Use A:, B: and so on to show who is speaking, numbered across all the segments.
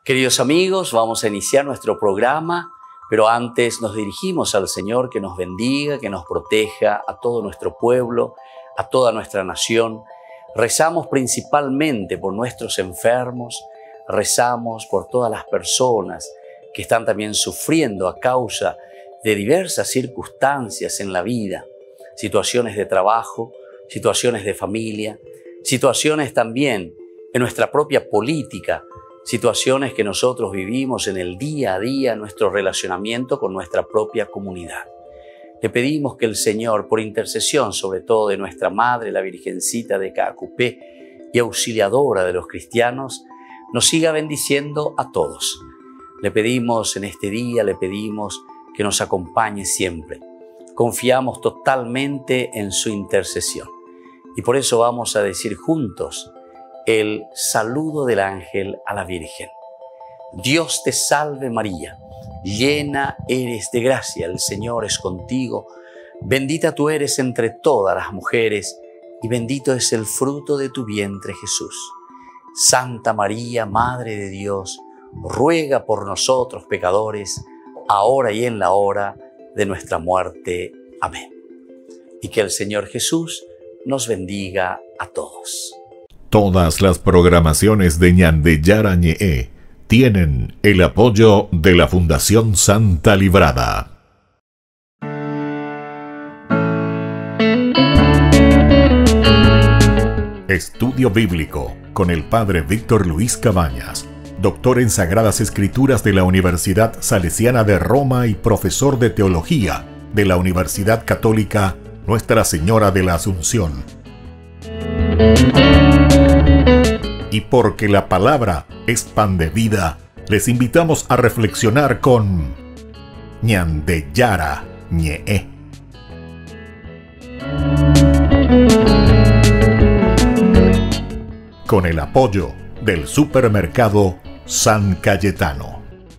A: Queridos amigos, vamos a iniciar nuestro programa, pero antes nos dirigimos al Señor que nos bendiga, que nos proteja a todo nuestro pueblo, a toda nuestra nación. Rezamos principalmente por nuestros enfermos, rezamos por todas las personas que están también sufriendo a causa de diversas circunstancias en la vida, situaciones de trabajo, situaciones de familia, situaciones también en nuestra propia política, situaciones que nosotros vivimos en el día a día, nuestro relacionamiento con nuestra propia comunidad. Le pedimos que el Señor, por intercesión sobre todo de nuestra Madre, la Virgencita de Caacupé y auxiliadora de los cristianos, nos siga bendiciendo a todos. Le pedimos en este día, le pedimos que nos acompañe siempre. Confiamos totalmente en su intercesión. Y por eso vamos a decir juntos el saludo del ángel a la Virgen. Dios te salve María, llena eres de gracia, el Señor es contigo. Bendita tú eres entre todas las mujeres y bendito es el fruto de tu vientre Jesús. Santa María, Madre de Dios, ruega por nosotros pecadores, ahora y en la hora de nuestra muerte. Amén. Y que el Señor Jesús nos bendiga a todos.
B: Todas las programaciones de Ñandeyara Ñe'e tienen el apoyo de la Fundación Santa Librada. Estudio Bíblico con el Padre Víctor Luis Cabañas, doctor en Sagradas Escrituras de la Universidad Salesiana de Roma y profesor de Teología de la Universidad Católica Nuestra Señora de la Asunción. Y porque la palabra es pan de vida, les invitamos a reflexionar con Ñandeyara Ñe'e. Con el apoyo del supermercado San Cayetano.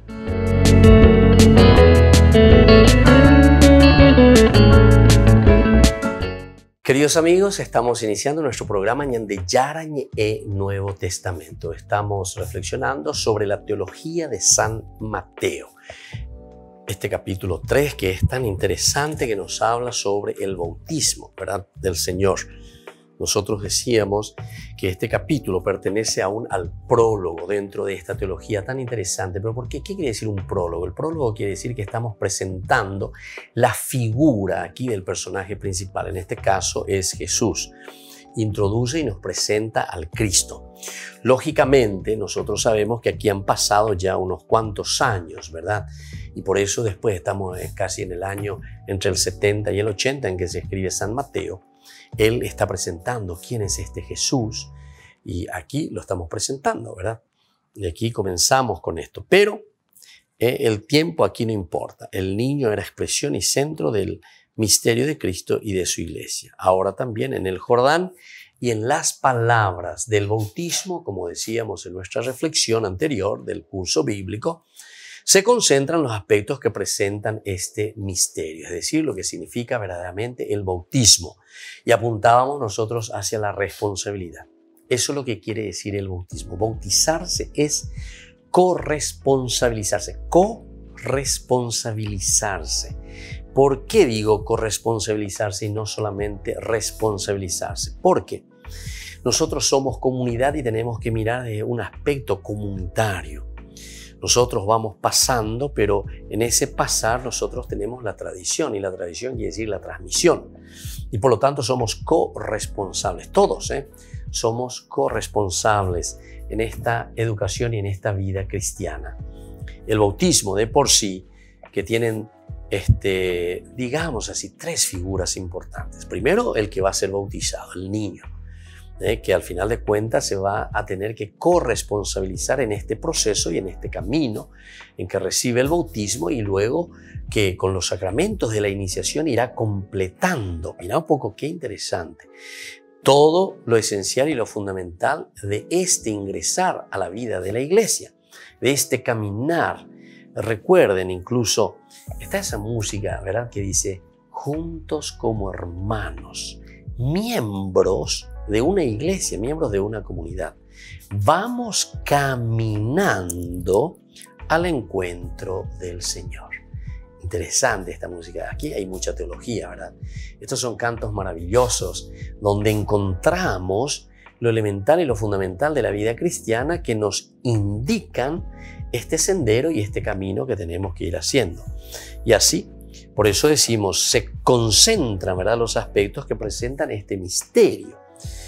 A: Queridos amigos, estamos iniciando nuestro programa Ñandeyara Ñe'e Nuevo Testamento. Estamos reflexionando sobre la teología de San Mateo. Este capítulo 3 que es tan interesante, que nos habla sobre el bautismo, ¿verdad?, del Señor. Nosotros decíamos que este capítulo pertenece aún al prólogo dentro de esta teología tan interesante. ¿Pero por qué? ¿Qué quiere decir un prólogo? El prólogo quiere decir que estamos presentando la figura aquí del personaje principal. En este caso es Jesús. Introduce y nos presenta al Cristo. Lógicamente, nosotros sabemos que aquí han pasado ya unos cuantos años, ¿verdad? Y por eso después estamos casi en el año entre el 70 y el 80 en que se escribe San Mateo. Él está presentando quién es este Jesús y aquí lo estamos presentando, ¿verdad? Y aquí comenzamos con esto. Pero el tiempo aquí no importa. El niño era expresión y centro del misterio de Cristo y de su iglesia. Ahora también en el Jordán y en las palabras del bautismo, como decíamos en nuestra reflexión anterior del curso bíblico, se concentran los aspectos que presentan este misterio, es decir, lo que significa verdaderamente el bautismo. Y apuntábamos nosotros hacia la responsabilidad. Eso es lo que quiere decir el bautismo. Bautizarse es corresponsabilizarse, corresponsabilizarse. ¿Por qué digo corresponsabilizarse y no solamente responsabilizarse? Porque nosotros somos comunidad y tenemos que mirar desde un aspecto comunitario. Nosotros vamos pasando, pero en ese pasar nosotros tenemos la tradición, y la tradición quiere decir la transmisión. Y por lo tanto somos corresponsables, todos, somos corresponsables en esta educación y en esta vida cristiana. El bautismo de por sí, que tienen, digamos así, tres figuras importantes. Primero, el que va a ser bautizado, el niño. Que al final de cuentas se va a tener que corresponsabilizar en este proceso y en este camino en que recibe el bautismo, y luego que con los sacramentos de la iniciación irá completando. Mirá un poco qué interesante. Todo lo esencial y lo fundamental de este ingresar a la vida de la iglesia, de este caminar. Recuerden, incluso está esa música, ¿verdad?, que dice juntos como hermanos, miembros de una iglesia, miembros de una comunidad. vamos caminando al encuentro del Señor. Interesante esta música. Aquí hay mucha teología, ¿verdad? Estos son cantos maravillosos donde encontramos lo elemental y lo fundamental de la vida cristiana que nos indican este sendero y este camino que tenemos que ir haciendo. Y así, por eso decimos, se concentran, ¿verdad?, los aspectos que presentan este misterio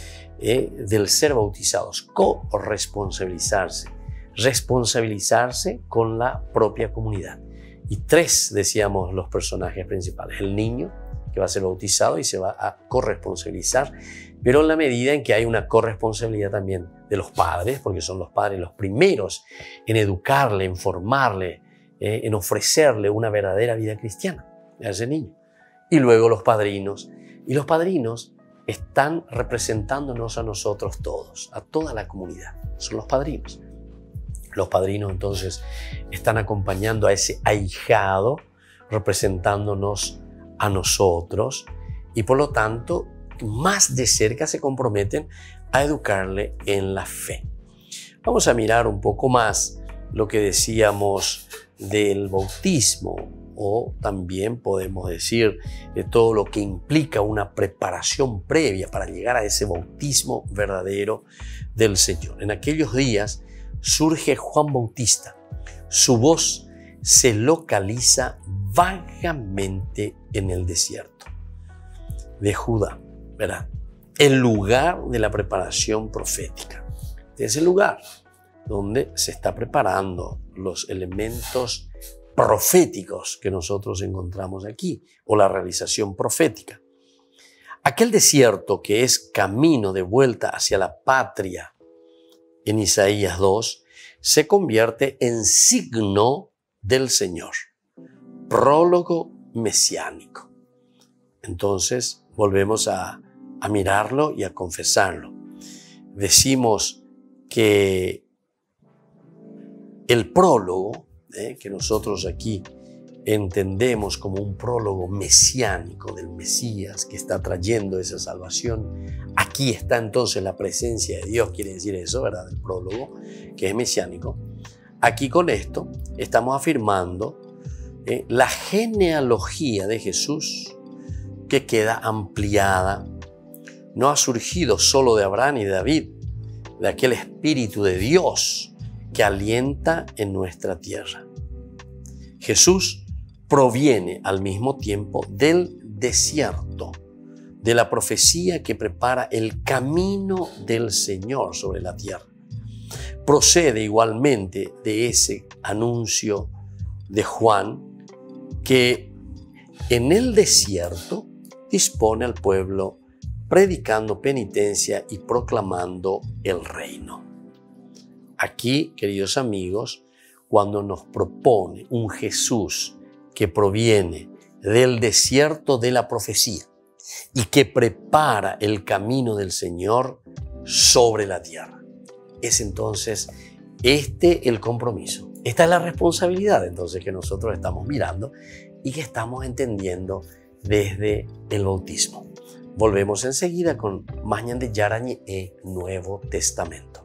A: del ser bautizados. Corresponsabilizarse, responsabilizarse con la propia comunidad. Y tres, decíamos, los personajes principales. El niño, que va a ser bautizado y se va a corresponsabilizar, pero en la medida en que hay una corresponsabilidad también de los padres, porque son los padres los primeros en educarle, en formarle, en ofrecerle una verdadera vida cristiana a ese niño. Y luego los padrinos. Y los padrinos están representándonos a nosotros todos, a toda la comunidad. Son los padrinos. Los padrinos entonces están acompañando a ese ahijado, representándonos a nosotros y por lo tanto más de cerca se comprometen a educarle en la fe. Vamos a mirar un poco más lo que decíamos del bautismo o también podemos decir de todo lo que implica una preparación previa para llegar a ese bautismo verdadero del Señor. En aquellos días surge Juan Bautista. Su voz se localiza vagamente en el desierto de Judá, ¿verdad? El lugar de la preparación profética. Es el lugar donde se está preparando los elementos proféticos que nosotros encontramos aquí, o la realización profética. Aquel desierto que es camino de vuelta hacia la patria, en Isaías 2, se convierte en signo del Señor, prólogo mesiánico. Entonces volvemos a mirarlo y a confesarlo. Decimos que el prólogo, que nosotros aquí entendemos como un prólogo mesiánico del Mesías que está trayendo esa salvación, aquí está entonces la presencia de Dios, quiere decir eso, ¿verdad? El prólogo, que es mesiánico. Aquí con esto estamos afirmando la genealogía de Jesús que queda ampliada. No ha surgido solo de Abraham y de David, de aquel Espíritu de Dios que alienta en nuestra tierra. Jesús proviene al mismo tiempo del desierto, de la profecía que prepara el camino del Señor sobre la tierra. Procede igualmente de ese anuncio de Juan que en el desierto dispone al pueblo predicando penitencia y proclamando el reino. Aquí, queridos amigos, cuando nos propone un Jesús que proviene del desierto de la profecía y que prepara el camino del Señor sobre la tierra, es entonces el compromiso. Esta es la responsabilidad entonces que nosotros estamos mirando y que estamos entendiendo desde el bautismo. Volvemos enseguida con Mañan de Yarañe e Nuevo Testamento.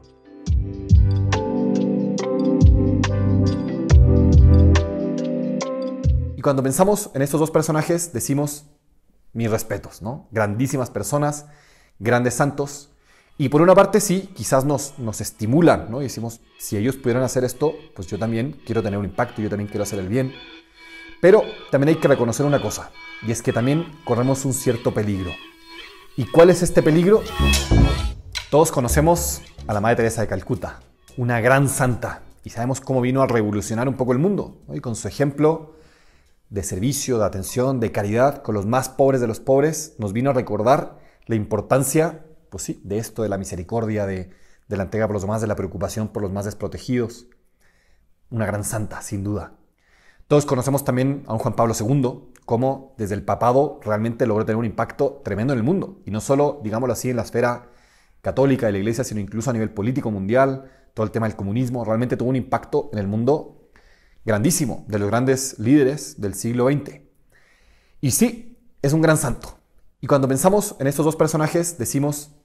C: Y cuando pensamos en estos dos personajes, decimos mis respetos, ¿no? Grandísimas personas, grandes santos. Y por una parte sí, quizás nos estimulan, ¿no? Y decimos, si ellos pudieran hacer esto, pues yo también quiero tener un impacto, yo también quiero hacer el bien. Pero también hay que reconocer una cosa, y es que también corremos un cierto peligro. ¿Y cuál es este peligro? Todos conocemos a la Madre Teresa de Calcuta, una gran santa, y sabemos cómo vino a revolucionar un poco el mundo, ¿no? Y con su ejemplo de servicio, de atención, de caridad con los más pobres de los pobres, nos vino a recordar la importancia, pues sí, de esto, de la misericordia, de la entrega por los demás, de la preocupación por los más desprotegidos. Una gran santa, sin duda. Todos conocemos también a un Juan Pablo II, cómo desde el papado realmente logró tener un impacto tremendo en el mundo. Y no solo, digámoslo así, en la esfera católica de la Iglesia, sino incluso a nivel político mundial, todo el tema del comunismo, realmente tuvo un impacto en el mundo grandísimo, de los grandes líderes del siglo XX. Y sí, es un gran santo. Y cuando pensamos en estos dos personajes, decimos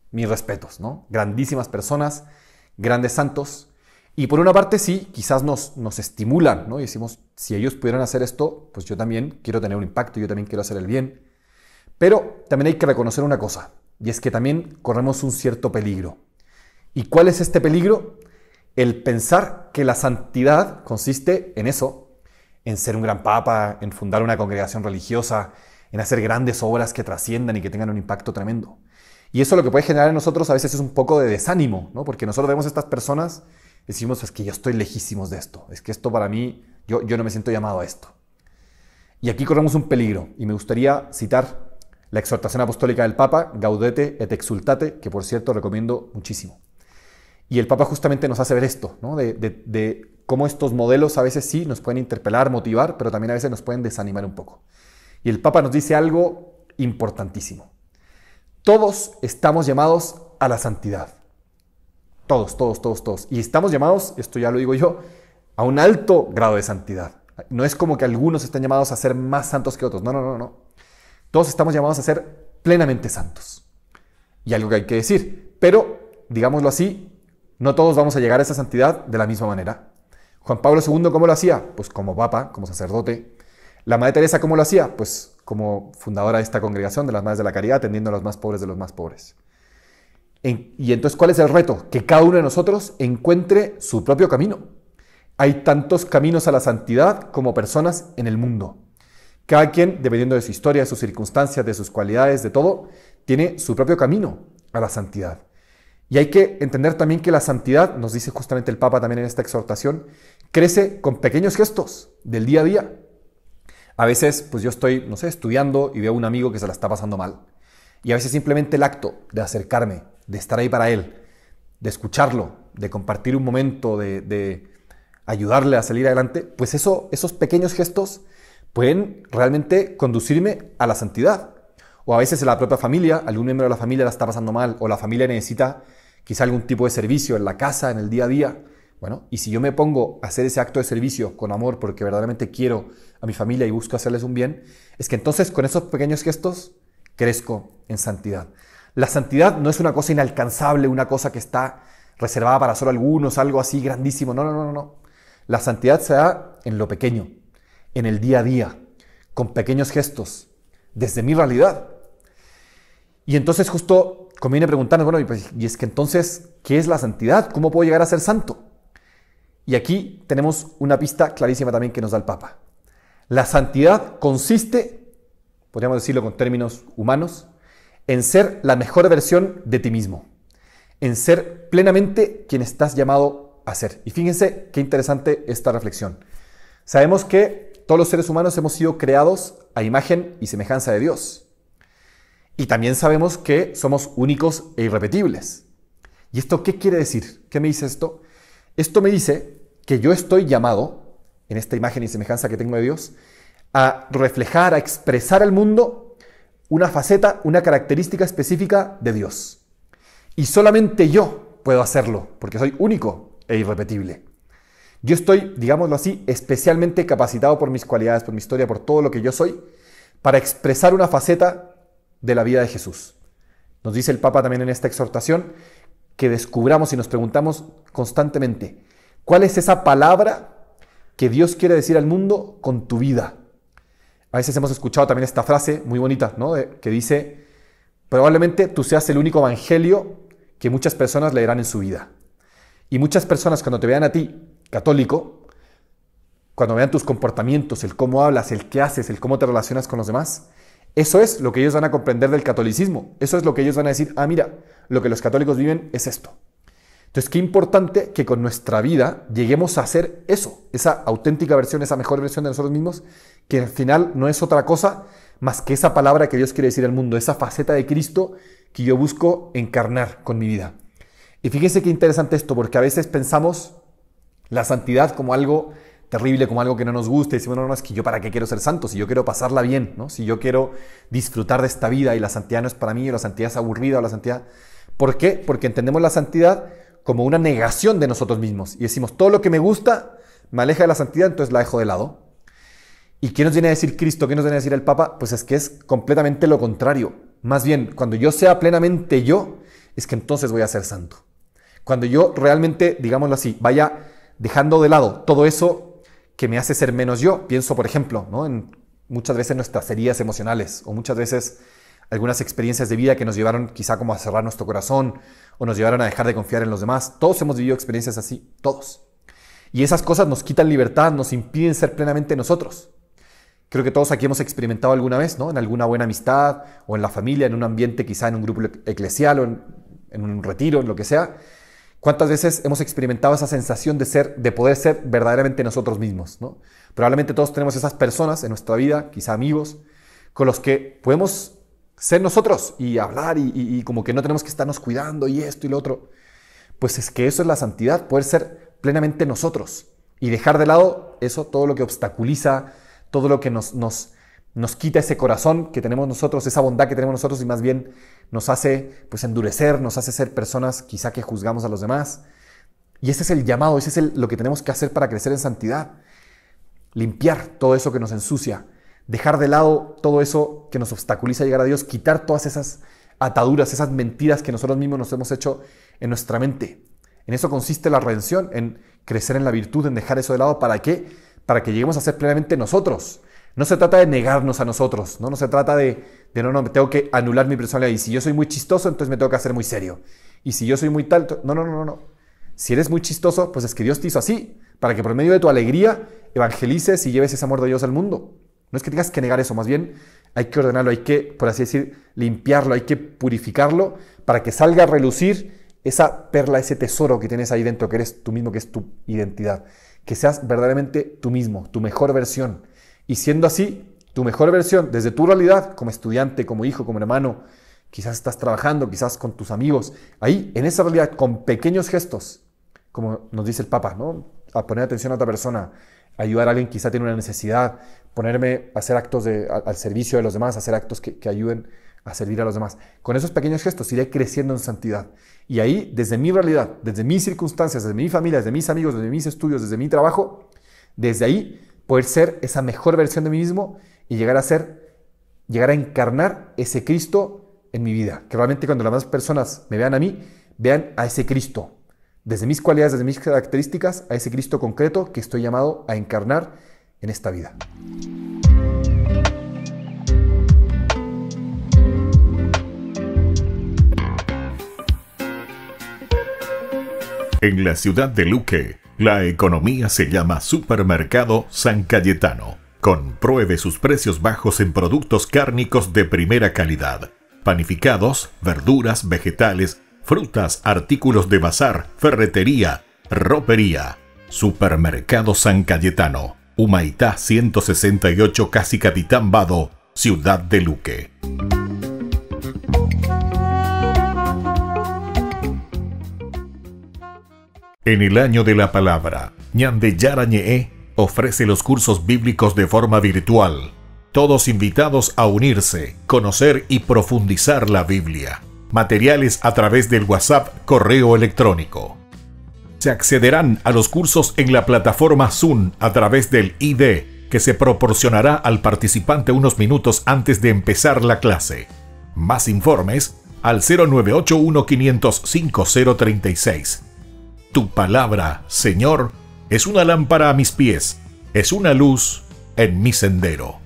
C: mis respetos, ¿no? Grandísimas personas, grandes santos. Y por una parte sí, quizás nos estimulan, ¿no? Y decimos, si ellos pudieran hacer esto, pues yo también quiero tener un impacto, yo también quiero hacer el bien. Pero también hay que reconocer una cosa, y es que también corremos un cierto peligro. ¿Y cuál es este peligro? El pensar que la santidad consiste en eso, en ser un gran papa, en fundar una congregación religiosa, en hacer grandes obras que trasciendan y que tengan un impacto tremendo. Y eso lo que puede generar en nosotros a veces es un poco de desánimo, ¿no? Porque nosotros vemos a estas personas y decimos, es que yo estoy lejísimos de esto, es que esto para mí, yo no me siento llamado a esto. Y aquí corremos un peligro, y me gustaría citar la exhortación apostólica del Papa, Gaudete et Exsultate, que por cierto recomiendo muchísimo. Y el Papa justamente nos hace ver esto, ¿no? de cómo estos modelos a veces sí nos pueden interpelar, motivar, pero también a veces nos pueden desanimar un poco. Y el Papa nos dice algo importantísimo. Todos estamos llamados a la santidad. Todos. Y estamos llamados, esto ya lo digo yo, a un alto grado de santidad. No es como que algunos estén llamados a ser más santos que otros. No. Todos estamos llamados a ser plenamente santos. Y algo que hay que decir. Pero, digámoslo así, no todos vamos a llegar a esa santidad de la misma manera. Juan Pablo II, ¿cómo lo hacía? Pues como papa, como sacerdote. La Madre Teresa, ¿cómo lo hacía? Pues como fundadora de esta congregación de las Madres de la Caridad, atendiendo a los más pobres de los más pobres. Y entonces, ¿cuál es el reto? Que cada uno de nosotros encuentre su propio camino. Hay tantos caminos a la santidad como personas en el mundo. Cada quien, dependiendo de su historia, de sus circunstancias, de sus cualidades, de todo, tiene su propio camino a la santidad. Y hay que entender también que la santidad, nos dice justamente el Papa también en esta exhortación, crece con pequeños gestos del día a día. A veces, pues yo estoy, no sé, estudiando y veo a un amigo que se la está pasando mal. Y a veces simplemente el acto de acercarme, de estar ahí para él, de escucharlo, de compartir un momento, de ayudarle a salir adelante, pues esos pequeños gestos pueden realmente conducirme a la santidad. O a veces en la propia familia, algún miembro de la familia la está pasando mal, o la familia necesita quizá algún tipo de servicio en la casa, en el día a día. Bueno, y si yo me pongo a hacer ese acto de servicio con amor porque verdaderamente quiero a mi familia y busco hacerles un bien, es que entonces con esos pequeños gestos crezco en santidad. La santidad no es una cosa inalcanzable, una cosa que está reservada para solo algunos, algo así grandísimo. No. La santidad se da en lo pequeño, en el día a día, con pequeños gestos, desde mi realidad. Y entonces justo conviene preguntarnos, bueno, y es que entonces, ¿qué es la santidad? ¿Cómo puedo llegar a ser santo? Y aquí tenemos una pista clarísima también que nos da el Papa. La santidad consiste, podríamos decirlo con términos humanos, en ser la mejor versión de ti mismo, en ser plenamente quien estás llamado a ser. Y fíjense qué interesante esta reflexión. Sabemos que todos los seres humanos hemos sido creados a imagen y semejanza de Dios. Y también sabemos que somos únicos e irrepetibles. ¿Y esto qué quiere decir? ¿Qué me dice esto? Esto me dice que yo estoy llamado, en esta imagen y semejanza que tengo de Dios, a reflejar, a expresar al mundo una faceta, una característica específica de Dios. Y solamente yo puedo hacerlo, porque soy único e irrepetible. Yo estoy, digámoslo así, especialmente capacitado por mis cualidades, por mi historia, por todo lo que yo soy, para expresar una faceta de la vida de Jesús. Nos dice el Papa también en esta exhortación que descubramos y nos preguntamos constantemente, ¿cuál es esa palabra que Dios quiere decir al mundo con tu vida? A veces hemos escuchado también esta frase muy bonita, ¿no? Que dice, probablemente tú seas el único evangelio que muchas personas leerán en su vida. Y muchas personas cuando te vean a ti, católico, cuando vean tus comportamientos, el cómo hablas, el qué haces, el cómo te relacionas con los demás, eso es lo que ellos van a comprender del catolicismo. Eso es lo que ellos van a decir, mira, lo que los católicos viven es esto. Entonces, qué importante que con nuestra vida lleguemos a hacer eso, esa auténtica versión, esa mejor versión de nosotros mismos, que al final no es otra cosa más que esa palabra que Dios quiere decir al mundo, esa faceta de Cristo que yo busco encarnar con mi vida. Y fíjense qué interesante esto, porque a veces pensamos la santidad como algo terrible, como algo que no nos gusta, y decimos, no, es que yo para qué quiero ser santo, si yo quiero pasarla bien, ¿no? Si yo quiero disfrutar de esta vida y la santidad no es para mí, o la santidad es aburrida, o la santidad... ¿Por qué? Porque entendemos la santidad como una negación de nosotros mismos, y decimos, todo lo que me gusta me aleja de la santidad, entonces la dejo de lado. ¿Y qué nos viene a decir Cristo? ¿Qué nos viene a decir el Papa? Pues es que es completamente lo contrario. Más bien, cuando yo sea plenamente yo, es que entonces voy a ser santo. Cuando yo realmente, digámoslo así, vaya dejando de lado todo eso que me hace ser menos yo. Pienso, por ejemplo, ¿no?, en muchas veces nuestras heridas emocionales o muchas veces algunas experiencias de vida que nos llevaron quizá como a cerrar nuestro corazón o nos llevaron a dejar de confiar en los demás. Todos hemos vivido experiencias así, todos. Y esas cosas nos quitan libertad, nos impiden ser plenamente nosotros. Creo que todos aquí hemos experimentado alguna vez, ¿no?, en alguna buena amistad o en la familia, en un ambiente quizá en un grupo eclesial o en un retiro, en lo que sea. ¿Cuántas veces hemos experimentado esa sensación de poder ser verdaderamente nosotros mismos, ¿no? Probablemente todos tenemos esas personas en nuestra vida, quizá amigos, con los que podemos ser nosotros y hablar y como que no tenemos que estarnos cuidando y esto y lo otro. Pues es que eso es la santidad, poder ser plenamente nosotros y dejar de lado eso, todo lo que obstaculiza, todo lo que nos quita ese corazón que tenemos nosotros, esa bondad que tenemos nosotros, y más bien nos hace pues endurecer, nos hace ser personas quizá que juzgamos a los demás. Y ese es el llamado, ese es lo que tenemos que hacer para crecer en santidad. Limpiar todo eso que nos ensucia, dejar de lado todo eso que nos obstaculiza llegar a Dios, quitar todas esas ataduras, esas mentiras que nosotros mismos nos hemos hecho en nuestra mente. En eso consiste la redención, en crecer en la virtud, en dejar eso de lado. ¿Para qué? Para que lleguemos a ser plenamente nosotros. No se trata de negarnos a nosotros, no se trata de no, me tengo que anular mi personalidad. Y si yo soy muy chistoso, entonces me tengo que hacer muy serio. Y si yo soy muy tal, no. Si eres muy chistoso, pues es que Dios te hizo así, para que por medio de tu alegría evangelices y lleves ese amor de Dios al mundo. No es que tengas que negar eso, más bien hay que ordenarlo, hay que, por así decir, limpiarlo, hay que purificarlo para que salga a relucir esa perla, ese tesoro que tienes ahí dentro, que eres tú mismo, que es tu identidad. Que seas verdaderamente tú mismo, tu mejor versión. Y siendo así, tu mejor versión, desde tu realidad, como estudiante, como hijo, como hermano, quizás estás trabajando, quizás con tus amigos, ahí, en esa realidad, con pequeños gestos, como nos dice el Papa, ¿no?, a poner atención a otra persona, ayudar a alguien que quizá tiene una necesidad, ponerme a hacer actos al servicio de los demás, hacer actos que ayuden a servir a los demás. Con esos pequeños gestos iré creciendo en santidad. Y ahí, desde mi realidad, desde mis circunstancias, desde mi familia, desde mis amigos, desde mis estudios, desde mi trabajo, desde ahí poder ser esa mejor versión de mí mismo y llegar a encarnar ese Cristo en mi vida. Que realmente cuando las demás personas me vean a mí, vean a ese Cristo. Desde mis cualidades, desde mis características, a ese Cristo concreto que estoy llamado a encarnar en esta vida.
B: En la ciudad de Luque, la economía se llama Supermercado San Cayetano. Compruebe sus precios bajos en productos cárnicos de primera calidad. Panificados, verduras, vegetales, frutas, artículos de bazar, ferretería, ropería. Supermercado San Cayetano, Humaitá 168, Casi Capitán Vado, ciudad de Luque. En el año de la palabra, Ñande Yarañe ofrece los cursos bíblicos de forma virtual. Todos invitados a unirse, conocer y profundizar la Biblia. Materiales a través del WhatsApp, correo electrónico. Se accederán a los cursos en la plataforma Zoom a través del ID, que se proporcionará al participante unos minutos antes de empezar la clase. Más informes al 0981 505 036. Tu palabra, Señor, es una lámpara a mis pies, es una luz en mi sendero.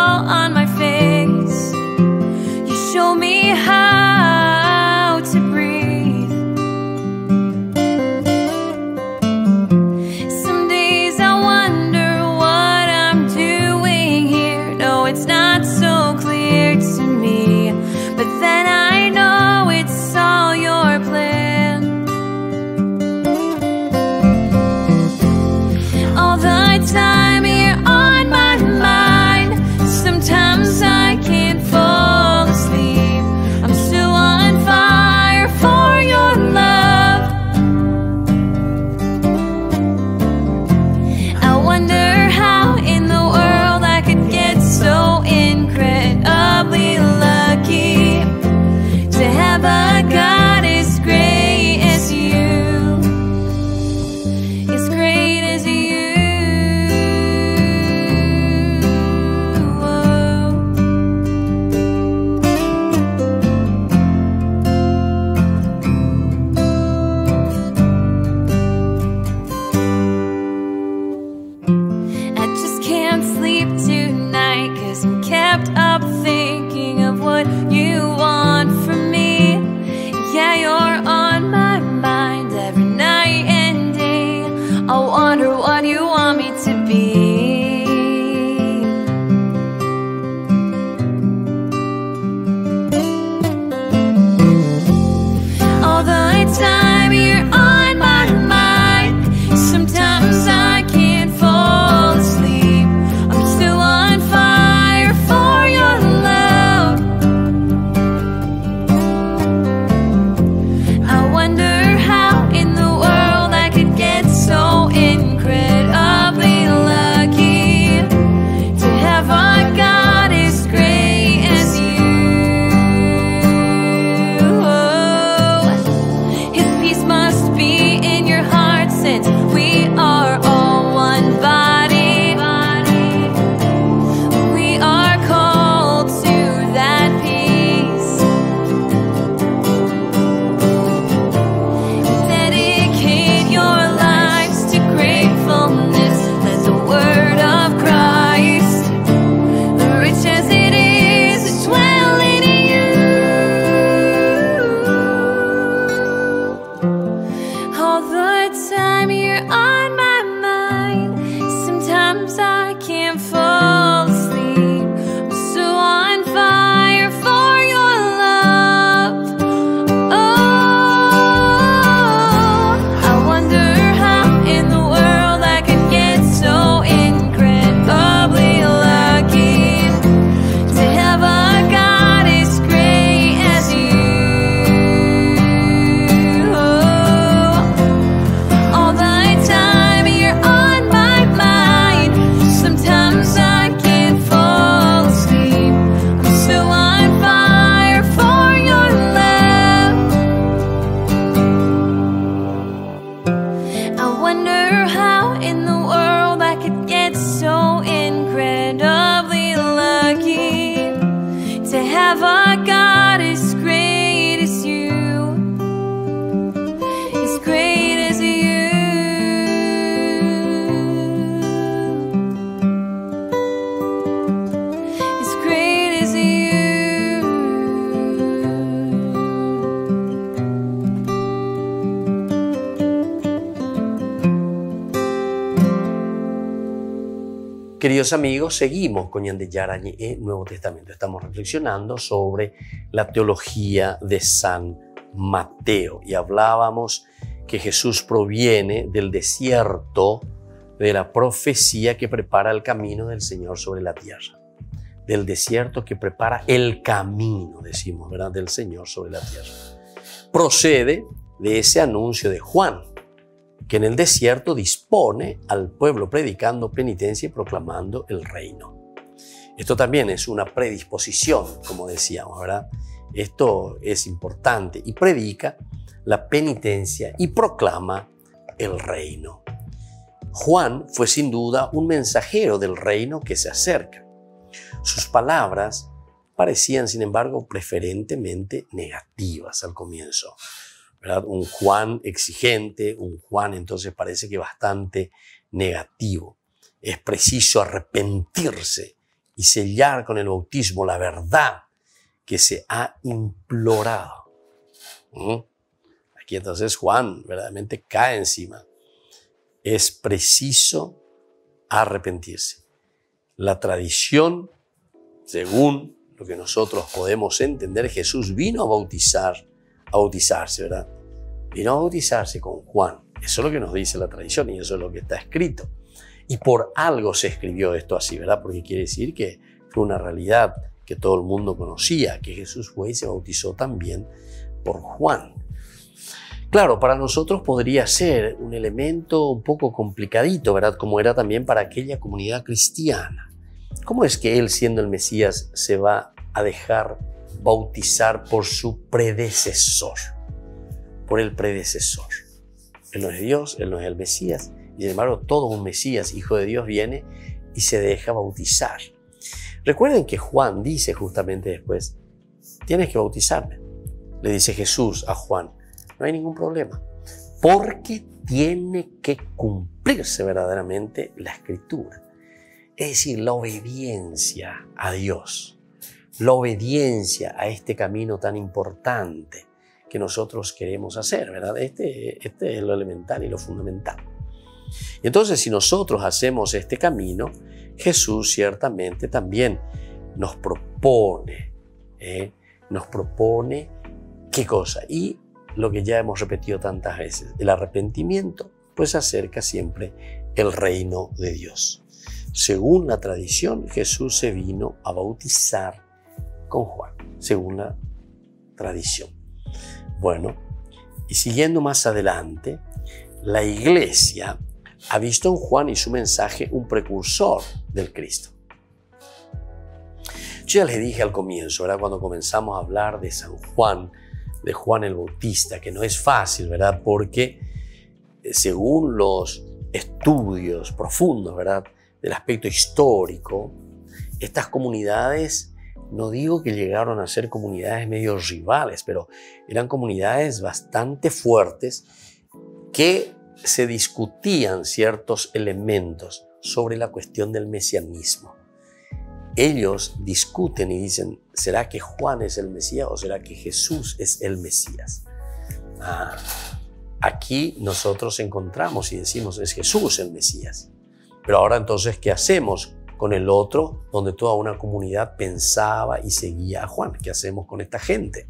D: smile on my face. You show me how to breathe. Some days I wonder what I'm doing here. No, it's not so clear to me, but then I know it's all your plan. All the time you're on my mind. Sometimes I can't fall asleep. I'm still on fire for your love. I wonder how in the world I could get so incredibly lucky to have a God as great as you, as great as you. I just can't sleep tonight 'cause I'm kept up thinking of what you want from me. Yeah, you're on my mind every night and day. I wonder what you want me to be. All the time you're on my mind. Sometimes I can't fall asleep. I'm still on fire for your love. I wonder how in the world I could get so incredibly lucky to have a God as great as you. His peace must be in your heart since we are all one body. We are called to that peace. Dedicate your lives to gratefulness. Let the word of Christ, rich as it is, dwell in you. All the time you're on my mind. Sometimes I can't fall asleep. I'm so on fire for your love. Oh, I wonder how in the world I could get so incredibly lucky to have a God as great as you. All the time you're on my mind. Sometimes I can't fall asleep. I'm still on fire for your love. I wonder how in the world I could get so incredibly lucky to have a God as great as you, as great as you, as great as you.
A: Queridos amigos, seguimos con Ñande Yarañe en Nuevo Testamento. Estamos reflexionando sobre la teología de San Mateo y hablábamos que Jesús proviene del desierto de la profecía que prepara el camino del Señor sobre la tierra. Del desierto que prepara el camino, decimos, ¿verdad?, del Señor sobre la tierra. Procede de ese anuncio de Juan, que en el desierto dispone al pueblo predicando penitencia y proclamando el reino. Esto también es una predisposición, como decíamos, ¿verdad? Esto es importante. Y predica la penitencia y proclama el reino. Juan fue sin duda un mensajero del reino que se acerca. Sus palabras parecían, sin embargo, preferentemente negativas al comienzo, ¿verdad? Un Juan exigente, un Juan entonces parece que bastante negativo. Es preciso arrepentirse y sellar con el bautismo la verdad que se ha implorado. Aquí entonces Juan verdaderamente cae encima. Es preciso arrepentirse. La tradición, según lo que nosotros podemos entender, Jesús vino a bautizarse, ¿verdad? Vino a bautizarse con Juan. Eso es lo que nos dice la tradición y eso es lo que está escrito. Y por algo se escribió esto así, ¿verdad? Porque quiere decir que fue una realidad que todo el mundo conocía, que Jesús fue y se bautizó también por Juan. Claro, para nosotros podría ser un elemento un poco complicadito, ¿verdad? Como era también para aquella comunidad cristiana. ¿Cómo es que él, siendo el Mesías, se va a dejar bautizar por su predecesor? Por el predecesor. Él no es Dios, él no es el Mesías. Y sin embargo, todo un Mesías, hijo de Dios, viene y se deja bautizar. Recuerden que Juan dice justamente después, tienes que bautizarme. Le dice Jesús a Juan, no hay ningún problema, porque tiene que cumplirse verdaderamente la Escritura. Es decir, la obediencia a Dios, la obediencia a este camino tan importante que nosotros queremos hacer, ¿verdad? Este es lo elemental y lo fundamental. Y entonces, si nosotros hacemos este camino, Jesús ciertamente también nos propone ¿qué cosa? Y lo que ya hemos repetido tantas veces, el arrepentimiento, pues acerca siempre el reino de Dios. Según la tradición, Jesús se vino a bautizar con Juan, según la tradición. Bueno, y siguiendo más adelante, la Iglesia ha visto en Juan y su mensaje un precursor del Cristo. Yo ya les dije al comienzo, ¿verdad? Cuando comenzamos a hablar de San Juan, de Juan el Bautista, que no es fácil, ¿verdad? Porque según los estudios profundos, ¿verdad?, del aspecto histórico, estas comunidades, no digo que llegaron a ser comunidades medio rivales, pero eran comunidades bastante fuertes que se discutían ciertos elementos sobre la cuestión del mesianismo. Ellos discuten y dicen, ¿será que Juan es el Mesías o será que Jesús es el Mesías? Aquí nosotros encontramos y decimos, es Jesús el Mesías. Pero ahora entonces, ¿qué hacemos con el otro, donde toda una comunidad pensaba y seguía a Juan? ¿Qué hacemos con esta gente?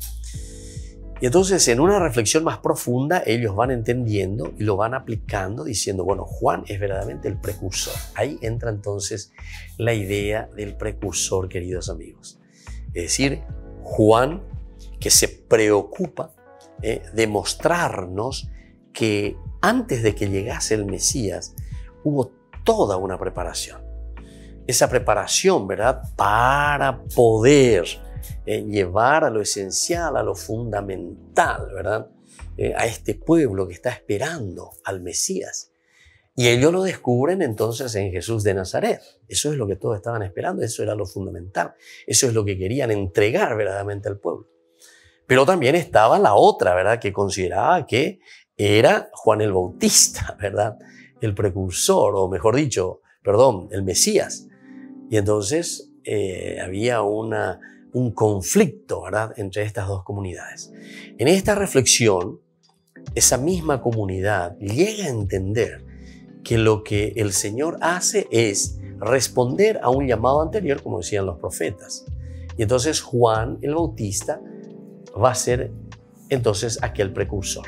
A: Y entonces, en una reflexión más profunda, ellos van entendiendo y lo van aplicando, diciendo, bueno, Juan es verdaderamente el precursor. Ahí entra entonces la idea del precursor, queridos amigos. Es decir, Juan, que se preocupa de mostrarnos que antes de que llegase el Mesías, hubo toda una preparación. Esa preparación, ¿verdad?, para poder llevar a lo esencial, a lo fundamental, ¿verdad?, a este pueblo que está esperando al Mesías. Y ellos lo descubren entonces en Jesús de Nazaret. Eso es lo que todos estaban esperando, eso era lo fundamental, eso es lo que querían entregar verdaderamente al pueblo. Pero también estaba la otra, ¿verdad?, que consideraba que era Juan el Bautista, ¿verdad?, el precursor, o mejor dicho, el Mesías. Y entonces había un conflicto, ¿verdad?, entre estas dos comunidades. En esta reflexión, esa misma comunidad llega a entender que lo que el Señor hace es responder a un llamado anterior, como decían los profetas. Y entonces Juan el Bautista va a ser entonces aquel precursor.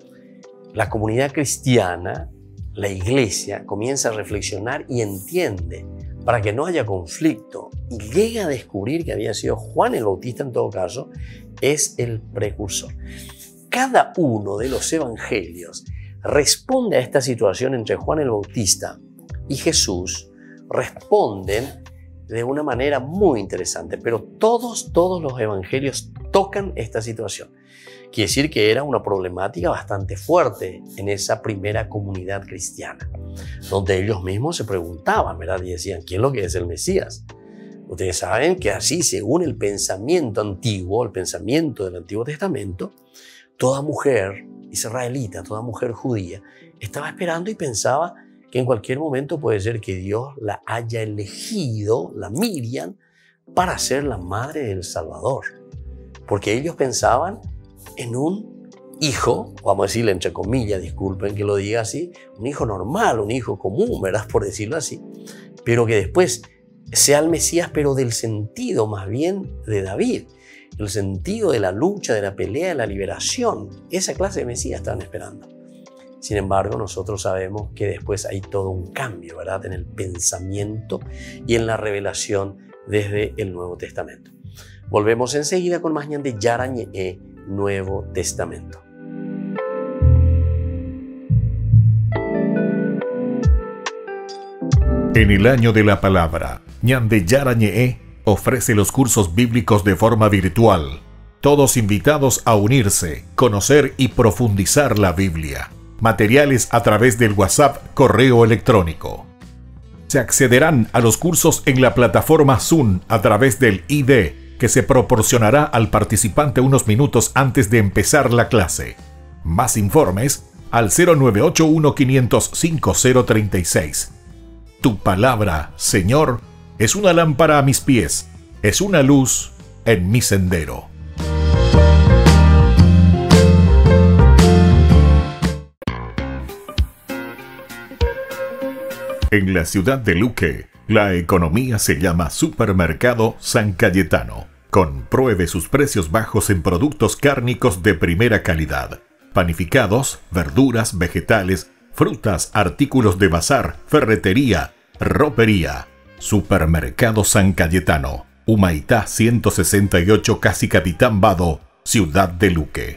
A: La comunidad cristiana, la Iglesia, comienza a reflexionar y entiende, para que no haya conflicto, y llega a descubrir que había sido Juan el Bautista, en todo caso, es el precursor. Cada uno de los evangelios responde a esta situación entre Juan el Bautista y Jesús, responden de una manera muy interesante, pero todos los evangelios tocan esta situación. Quiere decir que era una problemática bastante fuerte en esa primera comunidad cristiana, donde ellos mismos se preguntaban, ¿verdad?, y decían, ¿quién es lo que es el Mesías? Ustedes saben que así, según el pensamiento antiguo, el pensamiento del Antiguo Testamento, toda mujer israelita, toda mujer judía, estaba esperando y pensaba que en cualquier momento puede ser que Dios la haya elegido, la Miriam, para ser la madre del Salvador. Porque ellos pensaban en un hijo, vamos a decirle entre comillas, disculpen que lo diga así, un hijo normal, un hijo común, ¿verdad? Por decirlo así, pero que después sea el Mesías, pero del sentido más bien de David, el sentido de la lucha, de la pelea, de la liberación. Esa clase de Mesías estaban esperando. Sin embargo, nosotros sabemos que después hay todo un cambio, ¿verdad? En el pensamiento y en la revelación desde el Nuevo Testamento. Volvemos enseguida con más Ñande Yara Ñe'e, Nuevo Testamento.
B: En el año de la palabra, Ñande Yara Ñe'e ofrece los cursos bíblicos de forma virtual. Todos invitados a unirse, conocer y profundizar la Biblia. Materiales a través del WhatsApp, correo electrónico. Se accederán a los cursos en la plataforma Zoom a través del ID, que se proporcionará al participante unos minutos antes de empezar la clase. Más informes al 0981-500-5036. Tu palabra, Señor, es una lámpara a mis pies, es una luz en mi sendero. En la ciudad de Luque, la economía se llama Supermercado San Cayetano. Compruebe sus precios bajos en productos cárnicos de primera calidad. Panificados, verduras, vegetales, frutas, artículos de bazar, ferretería, ropería. Supermercado San Cayetano, Humaitá 168, Casi Capitán Vado, ciudad de Luque.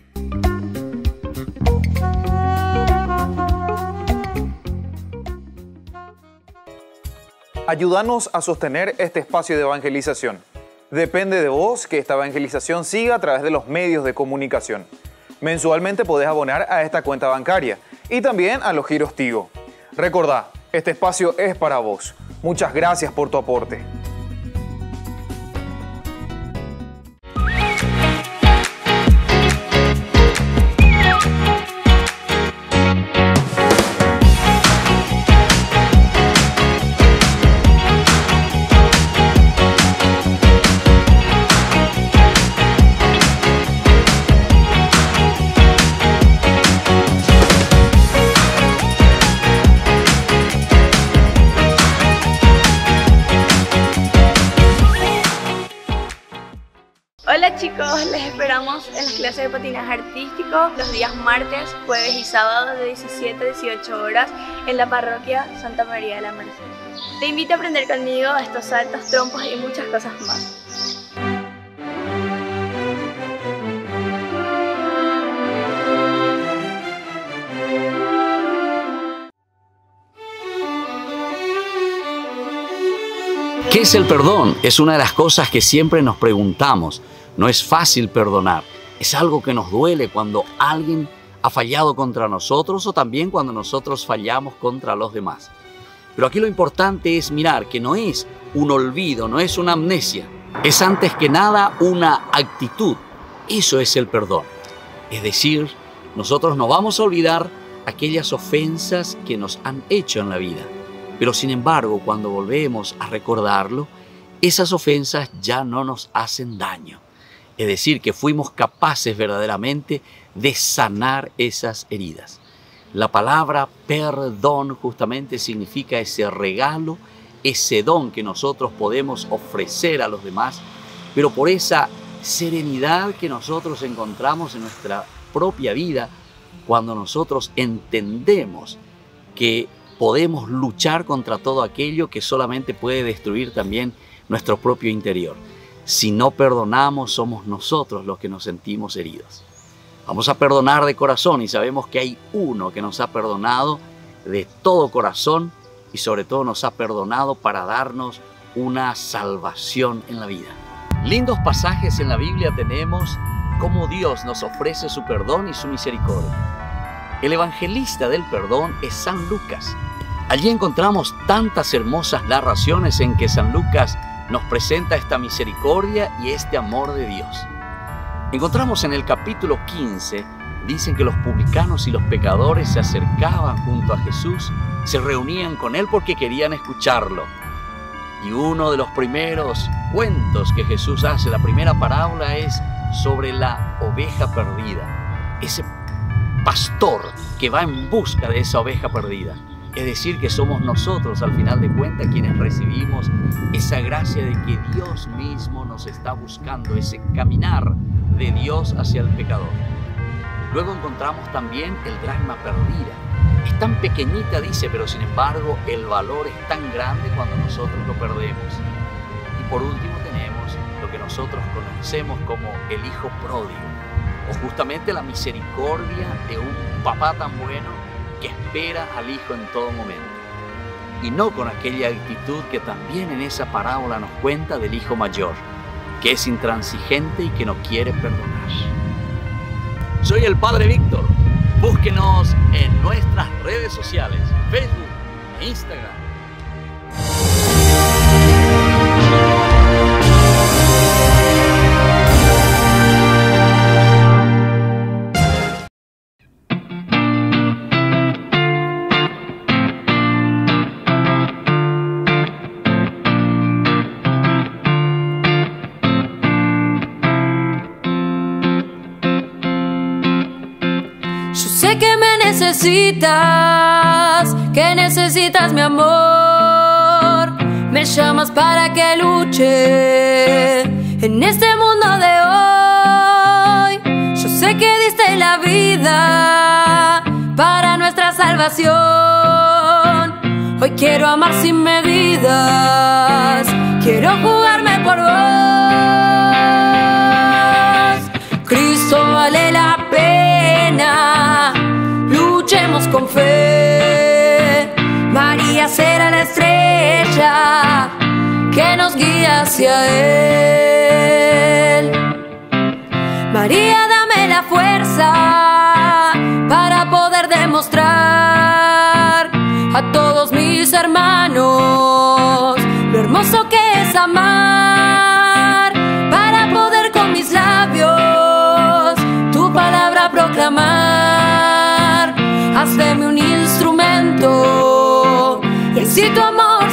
E: Ayúdanos a sostener este espacio de evangelización. Depende de vos que esta evangelización siga a través de los medios de comunicación. Mensualmente podés abonar a esta cuenta bancaria y también a los giros Tigo. Recordá, este espacio es para vos. Muchas gracias por tu aporte.
F: Hola chicos, les esperamos en las clases de patinaje artístico los días martes, jueves y sábado de 17 a 18 horas en la parroquia Santa María de la Merced. Te invito a aprender conmigo estos saltos, trompos y muchas cosas más.
A: ¿Qué es el perdón? Es una de las cosas que siempre nos preguntamos. No es fácil perdonar. Es algo que nos duele cuando alguien ha fallado contra nosotros o también cuando nosotros fallamos contra los demás. Pero aquí lo importante es mirar que no es un olvido, no es una amnesia. Es antes que nada una actitud. Eso es el perdón. Es decir, nosotros no vamos a olvidar aquellas ofensas que nos han hecho en la vida. Pero sin embargo, cuando volvemos a recordarlo, esas ofensas ya no nos hacen daño. Es decir, que fuimos capaces verdaderamente de sanar esas heridas. La palabra perdón justamente significa ese regalo, ese don que nosotros podemos ofrecer a los demás, pero por esa serenidad que nosotros encontramos en nuestra propia vida cuando nosotros entendemos que podemos luchar contra todo aquello que solamente puede destruir también nuestro propio interior. Si no perdonamos, somos nosotros los que nos sentimos heridos. Vamos a perdonar de corazón y sabemos que hay uno que nos ha perdonado de todo corazón y sobre todo nos ha perdonado para darnos una salvación en la vida. Lindos pasajes en la Biblia tenemos cómo Dios nos ofrece su perdón y su misericordia. El evangelista del perdón es San Lucas. Allí encontramos tantas hermosas narraciones en que San Lucas nos presenta esta misericordia y este amor de Dios. Encontramos en el capítulo 15 Dicen que los publicanos y los pecadores se acercaban junto a Jesús, se reunían con Él porque querían escucharlo. Y uno de los primeros cuentos que Jesús hace, la primera parábola, es sobre la oveja perdida. Ese pastor que va en busca de esa oveja perdida. Es decir, que somos nosotros, al final de cuentas, quienes recibimos esa gracia de que Dios mismo nos está buscando, ese caminar de Dios hacia el pecador. Luego encontramos también el dracma perdida. Es tan pequeñita, dice, pero sin embargo el valor es tan grande cuando nosotros lo perdemos. Y por último tenemos lo que nosotros conocemos como el hijo pródigo, o justamente la misericordia de un papá tan bueno que espera al hijo en todo momento. Y no con aquella actitud que también en esa parábola nos cuenta del hijo mayor, que es intransigente y que no quiere perdonar. Soy el Padre Víctor. Búsquenos en nuestras redes sociales, Facebook e Instagram.
D: Sé que me necesitas, que necesitas mi amor. Me llamas para que luche en este mundo de hoy. Yo sé que diste la vida para nuestra salvación. Hoy quiero amar sin medidas, quiero jugarme por vos. Cristo vale la pena, luchemos con fe. María será la estrella que nos guía hacia Él. María, dame la fuerza para poder demostrar a todos mis hermanos lo hermoso que es amar, para poder con mis labios tu palabra proclamar. Hazme un instrumento y así tu amor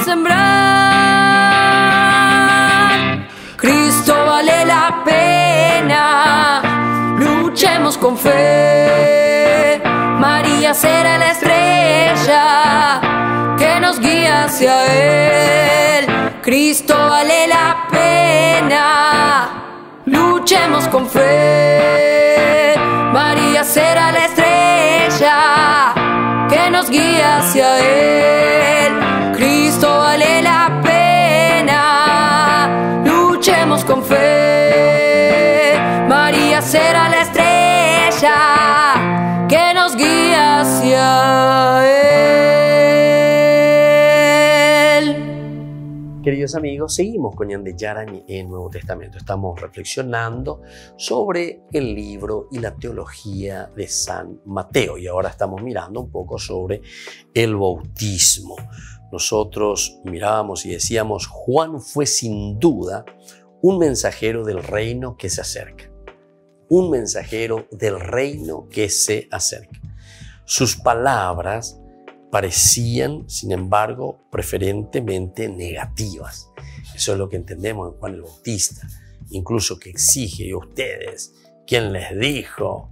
D: sembrar. Cristo vale la pena, luchemos con fe. María será la estrella que nos guía hacia Él. Cristo vale la pena, luchemos con fe. María será la estrella que nos guía hacia Él. Cristo vale la pena, luchemos con fe. María será la estrella que nos guía hacia Él.
A: Queridos amigos, seguimos con Yandeyara en el Nuevo Testamento. Estamos reflexionando sobre el libro y la teología de San Mateo y ahora estamos mirando un poco sobre el bautismo. Nosotros mirábamos y decíamos, Juan fue sin duda un mensajero del reino que se acerca. Un mensajero del reino que se acerca. Sus palabras parecían, sin embargo, preferentemente negativas. Eso es lo que entendemos en Juan el Bautista, incluso que exige, y ustedes, ¿quién les dijo?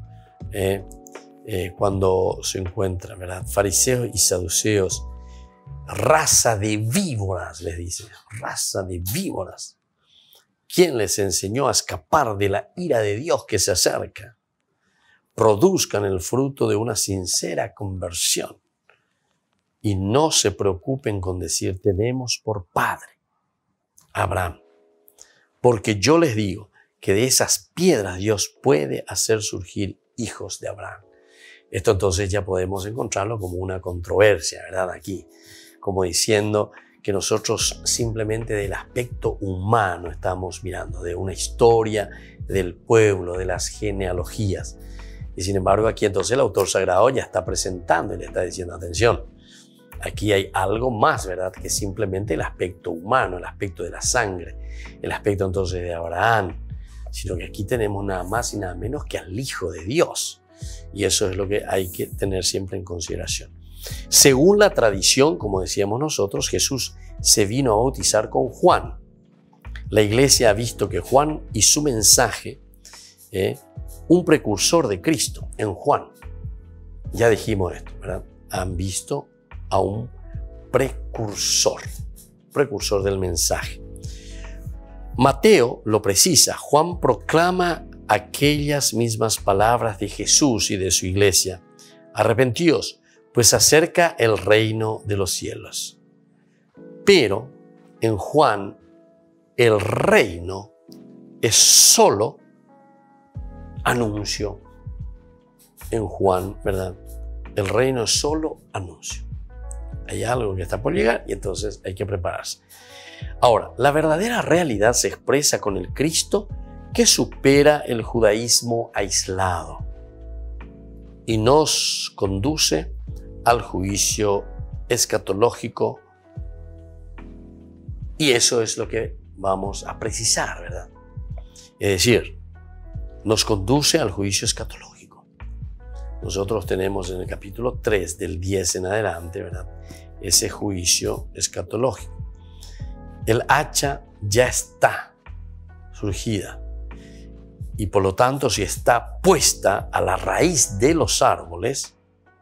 A: Cuando se encuentran, ¿verdad? Fariseos y saduceos, raza de víboras, les dice, raza de víboras. ¿Quién les enseñó a escapar de la ira de Dios que se acerca? Produzcan el fruto de una sincera conversión. Y no se preocupen con decir, tenemos por padre Abraham. Porque yo les digo que de esas piedras Dios puede hacer surgir hijos de Abraham. Esto entonces ya podemos encontrarlo como una controversia, ¿verdad? Aquí, como diciendo que nosotros simplemente del aspecto humano estamos mirando, de una historia del pueblo, de las genealogías. Y sin embargo aquí entonces el autor sagrado ya está presentando y le está diciendo, atención, aquí hay algo más, ¿verdad? Que simplemente el aspecto humano, el aspecto de la sangre, el aspecto entonces de Abraham, sino que aquí tenemos nada más y nada menos que al Hijo de Dios. Y eso es lo que hay que tener siempre en consideración. Según la tradición, como decíamos nosotros, Jesús se vino a bautizar con Juan. La iglesia ha visto que Juan y su mensaje, un precursor de Cristo en Juan. Ya dijimos esto, ¿verdad? Han visto a un precursor del mensaje. Mateo lo precisa. Juan proclama aquellas mismas palabras de Jesús y de su iglesia. Arrepentíos, pues acerca el reino de los cielos. Pero en Juan, el reino es solo anuncio. En Juan, ¿verdad? El reino es solo anuncio. Hay algo que está por llegar y entonces hay que prepararse. Ahora, la verdadera realidad se expresa con el Cristo que supera el judaísmo aislado y nos conduce al juicio escatológico. Y eso es lo que vamos a precisar, ¿verdad? Es decir, nos conduce al juicio escatológico. Nosotros tenemos en el capítulo 3, del 10 en adelante, ¿verdad?, ese juicio escatológico. El hacha ya está surgida y por lo tanto, si está puesta a la raíz de los árboles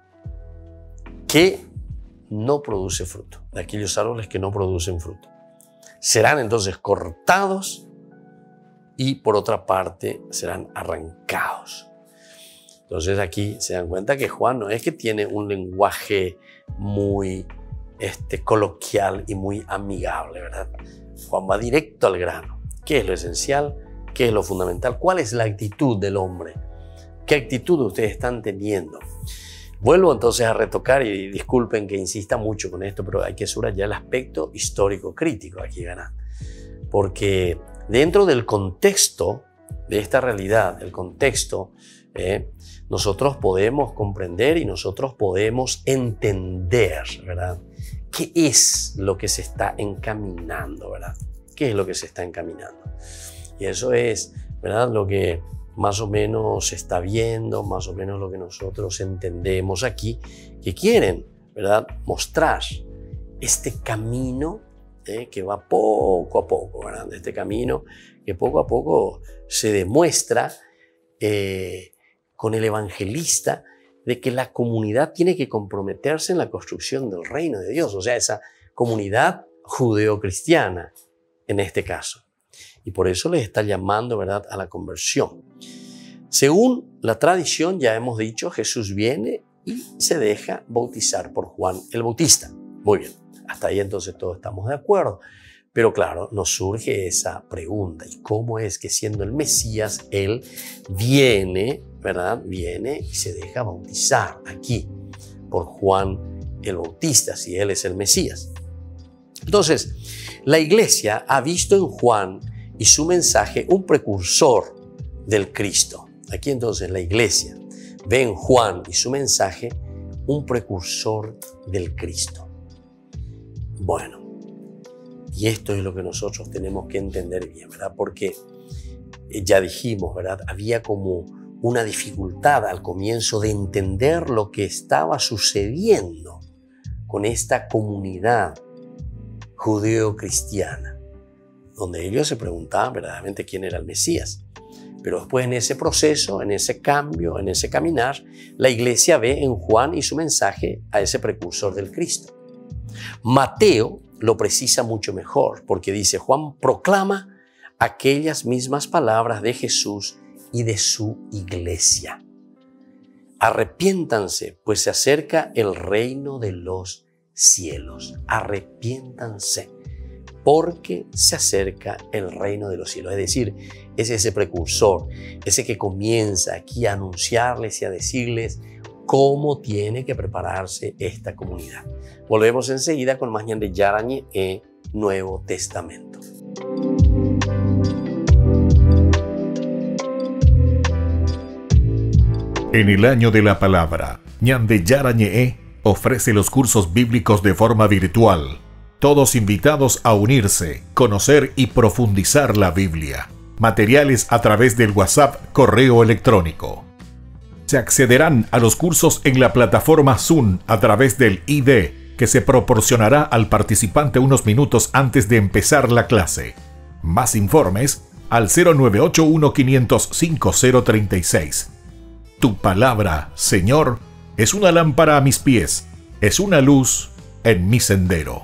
A: que no produce fruto, de aquellos árboles que no producen fruto, serán entonces cortados y por otra parte serán arrancados. Entonces aquí se dan cuenta que Juan no es que tiene un lenguaje muy coloquial y muy amigable, ¿verdad? Juan va directo al grano. ¿Qué es lo esencial? ¿Qué es lo fundamental? ¿Cuál es la actitud del hombre? ¿Qué actitud ustedes están teniendo? Vuelvo entonces a retocar y disculpen que insista mucho con esto, pero hay que subrayar el aspecto histórico crítico aquí, ¿verdad? Porque dentro del contexto de esta realidad, el contexto, nosotros podemos comprender y nosotros podemos entender, ¿verdad?, qué es lo que se está encaminando, ¿verdad? ¿Qué es lo que se está encaminando? Y eso es, ¿verdad?, lo que más o menos se está viendo, más o menos lo que nosotros entendemos aquí, que quieren, ¿verdad?, mostrar este camino que va poco a poco, ¿verdad? Este camino que poco a poco se demuestra con el evangelista de que la comunidad tiene que comprometerse en la construcción del reino de Dios, o sea, esa comunidad judeocristiana en este caso. Y por eso les está llamando, ¿verdad?, a la conversión. Según la tradición, ya hemos dicho, Jesús viene y se deja bautizar por Juan el Bautista. Muy bien, hasta ahí entonces todos estamos de acuerdo. Pero claro, nos surge esa pregunta, ¿y cómo es que siendo el Mesías, Él viene, ¿verdad?, viene y se deja bautizar aquí por Juan el Bautista, si Él es el Mesías? Entonces, la iglesia ha visto en Juan y su mensaje un precursor del Cristo. Aquí entonces la iglesia ve en Juan y su mensaje un precursor del Cristo. Bueno, y esto es lo que nosotros tenemos que entender bien, ¿verdad? Porque ya dijimos, ¿verdad?, había como una dificultad al comienzo de entender lo que estaba sucediendo con esta comunidad judeo-cristiana, donde ellos se preguntaban verdaderamente quién era el Mesías. Pero después en ese proceso, en ese cambio, en ese caminar, la iglesia ve en Juan y su mensaje a ese precursor del Cristo. Mateo lo precisa mucho mejor porque dice, Juan proclama aquellas mismas palabras de Jesús y de su iglesia. Arrepiéntanse, pues se acerca el reino de los cielos. Arrepiéntanse, porque se acerca el reino de los cielos. Es decir, es ese precursor, ese que comienza aquí a anunciarles y a decirles cómo tiene que prepararse esta comunidad. Volvemos enseguida con más Ñande Yarañe en Nuevo Testamento.
B: En el año de la palabra, Ñande Yarañe ofrece los cursos bíblicos de forma virtual. Todos invitados a unirse, conocer y profundizar la Biblia. Materiales a través del WhatsApp, correo electrónico. Se accederán a los cursos en la plataforma Zoom a través del ID que se proporcionará al participante unos minutos antes de empezar la clase. Más informes al 0981-500-5036. Tu palabra, Señor, es una lámpara a mis pies, es una luz en mi sendero.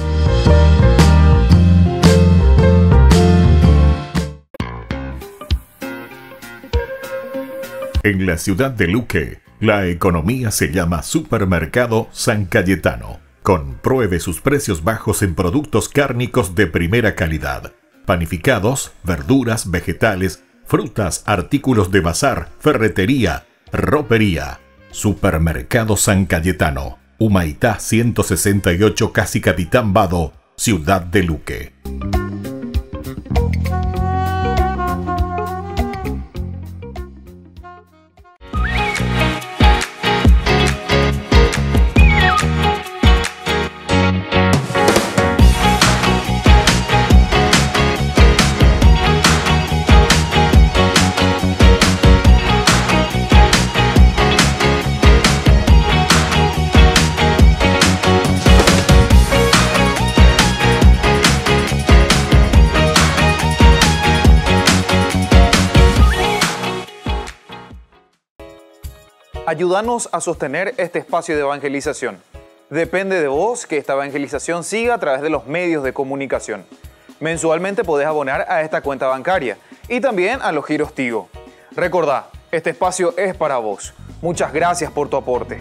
B: En la ciudad de Luque, la economía se llama Supermercado San Cayetano. Compruebe sus precios bajos en productos cárnicos de primera calidad. Panificados, verduras, vegetales, frutas, artículos de bazar, ferretería, ropería. Supermercado San Cayetano, Humaitá 168, Casi Capitán Vado, Ciudad de Luque.
E: Ayúdanos a sostener este espacio de evangelización. Depende de vos que esta evangelización siga a través de los medios de comunicación. Mensualmente podés abonar a esta cuenta bancaria y también a los giros Tigo. Recordá, este espacio es para vos. Muchas gracias por tu aporte.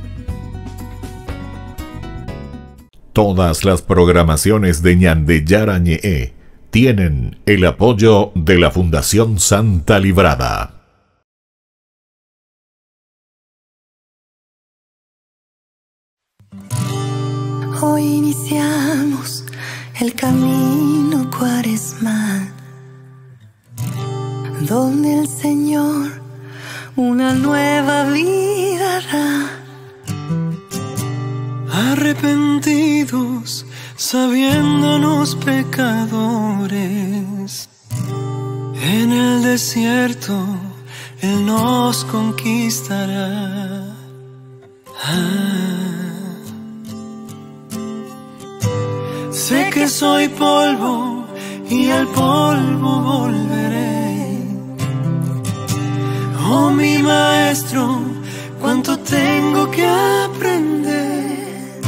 B: Todas las programaciones de Ñandeyara Ñe'e tienen el apoyo de la Fundación Santa Librada.
G: Hoy iniciamos el camino cuaresmal, donde el Señor una nueva vida hará.
H: Arrepentidos, sabiéndonos pecadores, en el desierto Él nos conquistará. Sé que soy polvo y al polvo volveré. Oh mi maestro, cuánto tengo que aprender.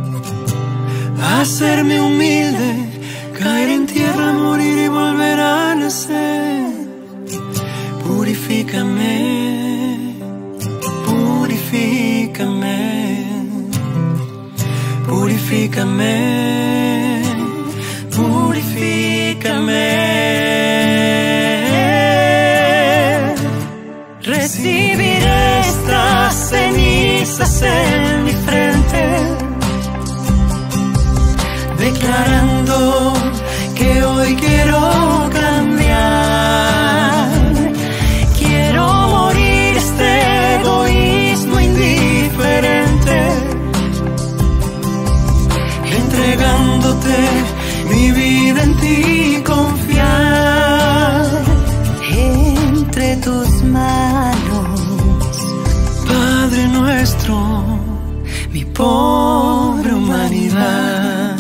H: Hacerme humilde, caer en tierra, morir y volver a nacer. Purifícame, purifícame, purifícame, purifícame. Recibiré estas cenizas en mi frente, declarando que hoy quiero cambiar. Quiero morir este egoísmo indiferente, entregándote mi vida, en ti confiar.
G: Entre tus manos,
H: Padre nuestro,
G: mi pobre humanidad.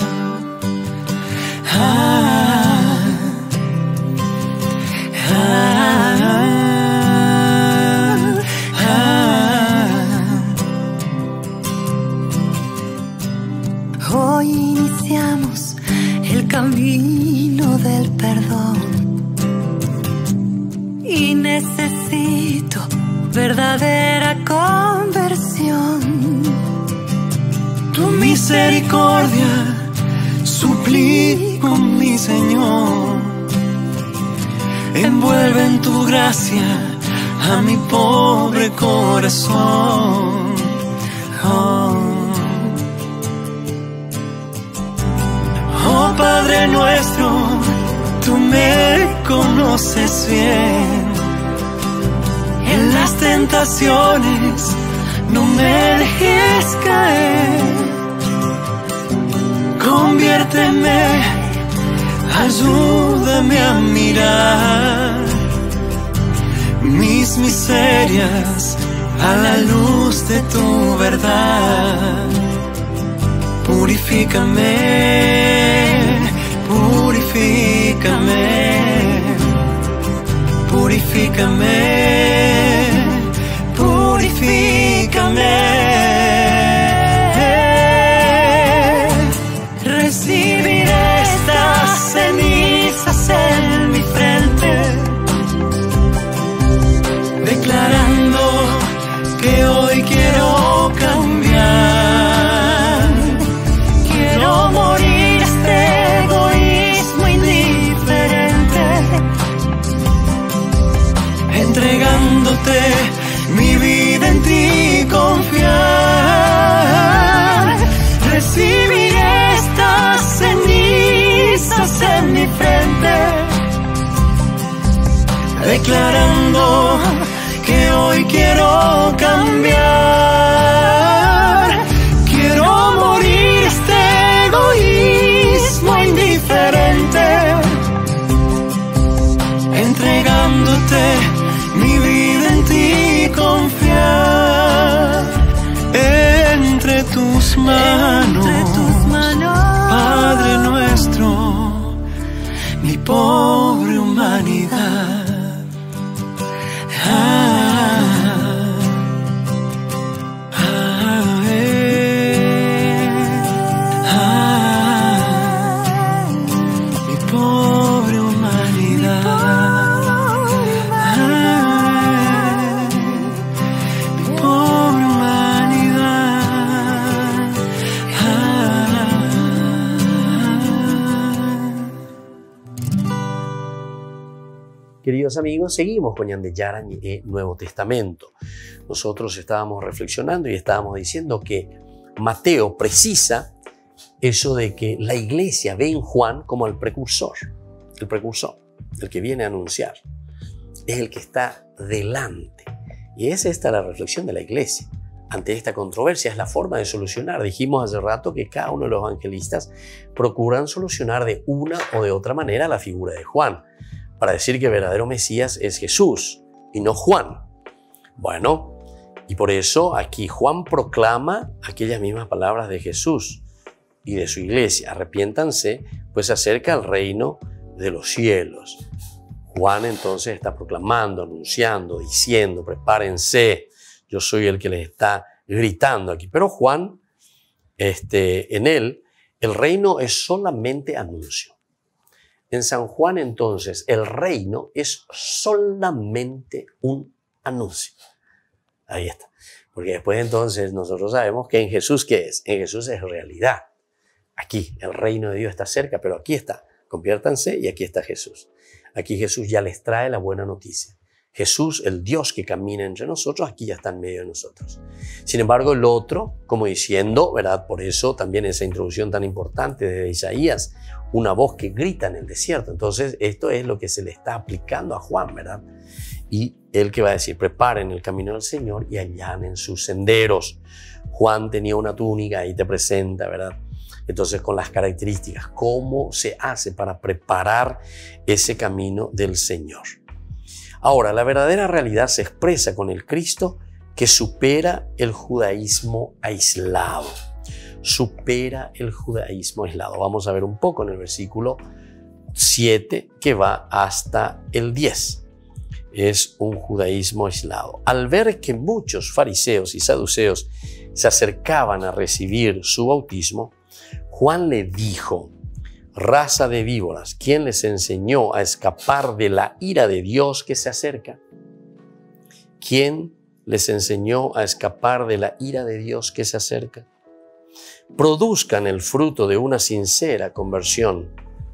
G: Hoy iniciamos el camino del perdón y necesito verdadera conversión.
H: Tu misericordia suplico, mi Señor. Envuelve en tu gracia a mi pobre corazón. Oh Padre nuestro, tú me conoces bien. En las tentaciones no me dejes caer. Conviérteme, ayúdame a mirar mis miserias a la luz de tu verdad. Purifícame, purifícame, purifícame, purifícame. Recibiré estas cenizas en mi frente, declarando que hoy quiero cambiar. Quiero morir este egoísmo indiferente, entregándote mi vida, en ti confiar. Recibiré estas cenizas en mi frente, declarando que hoy quiero cambiar. Quiero morir este egoísmo indiferente, entregándote mi vida, en ti confiar. Entre tus manos, Padre nuestro, mi pobre humanidad. Mi pobre humanidad. Mi pobre humanidad.
A: Queridos amigos, seguimos con Yandeyaran y Nuevo Testamento. Nosotros estábamos reflexionando y estábamos diciendo que Mateo precisa eso de que la iglesia ve en Juan como el precursor, el que viene a anunciar, es el que está delante. Y es esta la reflexión de la iglesia ante esta controversia, es la forma de solucionar. Dijimos hace rato que cada uno de los evangelistas procuran solucionar de una o de otra manera la figura de Juan, para decir que el verdadero Mesías es Jesús y no Juan. Bueno, y por eso aquí Juan proclama aquellas mismas palabras de Jesús y de su iglesia. Arrepiéntanse, pues se acerca el reino de los cielos. Juan entonces está proclamando, anunciando, diciendo, prepárense. Yo soy el que les está gritando aquí. Pero Juan, en él, el reino es solamente anuncio. En San Juan, entonces, el reino es solamente un anuncio. Ahí está. Porque después, entonces, nosotros sabemos que en Jesús, ¿qué es? En Jesús es realidad. Aquí, el reino de Dios está cerca, pero aquí está. Conviértanse y aquí está Jesús. Aquí Jesús ya les trae la buena noticia. Jesús, el Dios que camina entre nosotros, aquí ya está en medio de nosotros. Sin embargo, el otro, como diciendo, ¿verdad? Por eso también esa introducción tan importante de Isaías, una voz que grita en el desierto. Entonces, esto es lo que se le está aplicando a Juan, ¿verdad? Y él que va a decir, preparen el camino del Señor y allanen sus senderos. Juan tenía una túnica, ahí te presenta, ¿verdad? Entonces, con las características, ¿cómo se hace para preparar ese camino del Señor? Ahora, la verdadera realidad se expresa con el Cristo que supera el judaísmo aislado. Supera el judaísmo aislado. Vamos a ver un poco en el versículo 7 que va hasta el 10. Es un judaísmo aislado. Al ver que muchos fariseos y saduceos se acercaban a recibir su bautismo, Juan le dijo: raza de víboras, ¿quién les enseñó a escapar de la ira de Dios que se acerca? ¿Quién les enseñó a escapar de la ira de Dios que se acerca? Produzcan el fruto de una sincera conversión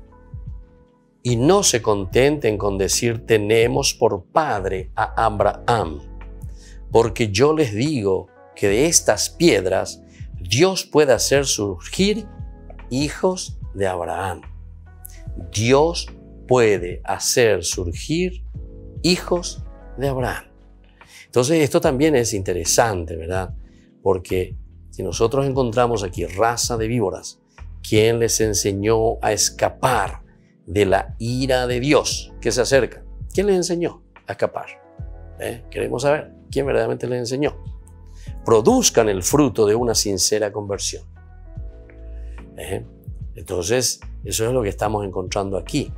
A: y no se contenten con decir tenemos por padre a Abraham, porque yo les digo que de estas piedras Dios puede hacer surgir hijos de Abraham. Dios puede hacer surgir hijos de Abraham. Entonces esto también es interesante, ¿verdad? Porque si nosotros encontramos aquí raza de víboras, ¿quién les enseñó a escapar de la ira de Dios que se acerca? ¿Quién les enseñó a escapar?
I: Queremos saber quién verdaderamente les enseñó. Produzcan el fruto de una sincera conversión. Entonces, eso es lo que estamos encontrando aquí.